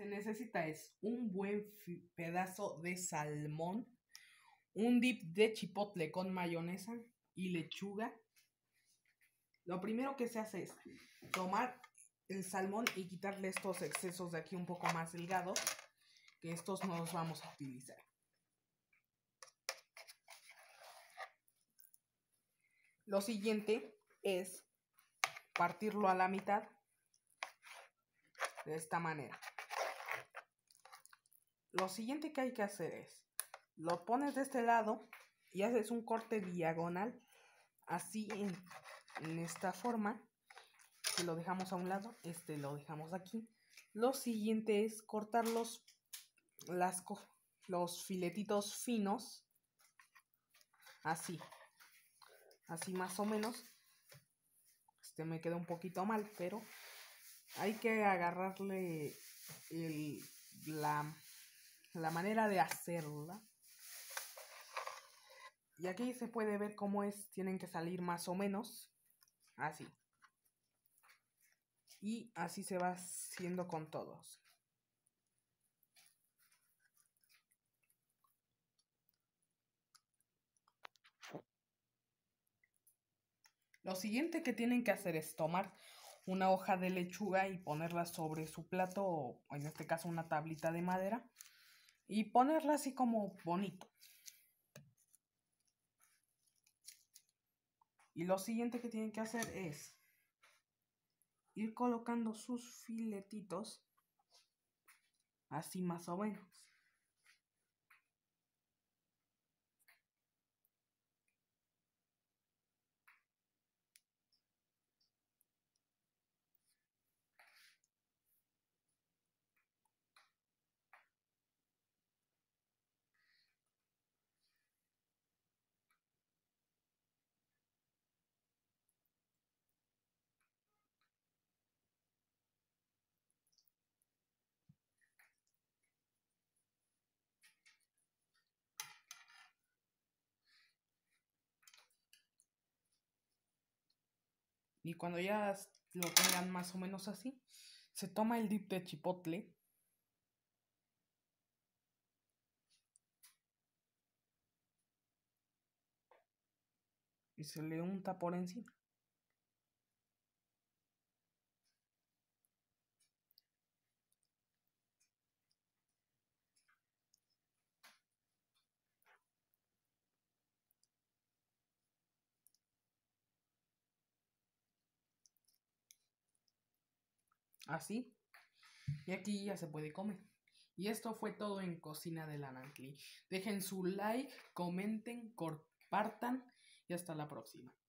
se necesita es un buen pedazo de salmón, un dip de chipotle con mayonesa y lechuga. Lo primero que se hace es tomar el salmón y quitarle estos excesos de aquí un poco más delgados, que estos no los vamos a utilizar. Lo siguiente es partirlo a la mitad de esta manera. Lo siguiente que hay que hacer es, lo pones de este lado y haces un corte diagonal, así en esta forma, que lo dejamos a un lado, lo dejamos aquí. Lo siguiente es cortar los filetitos finos, así más o menos. Me queda un poquito mal, pero hay que agarrarle la manera de hacerla. Y aquí se puede ver cómo tienen que salir más o menos así. Y así se va haciendo con todos. Lo siguiente que tienen que hacer es tomar una hoja de lechuga y ponerla sobre su plato, o en este caso una tablita de madera, y ponerla así como bonito. Y lo siguiente que tienen que hacer es ir colocando sus filetitos así más o menos. Y cuando ya lo tengan más o menos así, se toma el dip de chipotle y se le unta por encima. Así. Y aquí ya se puede comer. Y esto fue todo en Cocina de la Nantli. Dejen su like, comenten, compartan y hasta la próxima.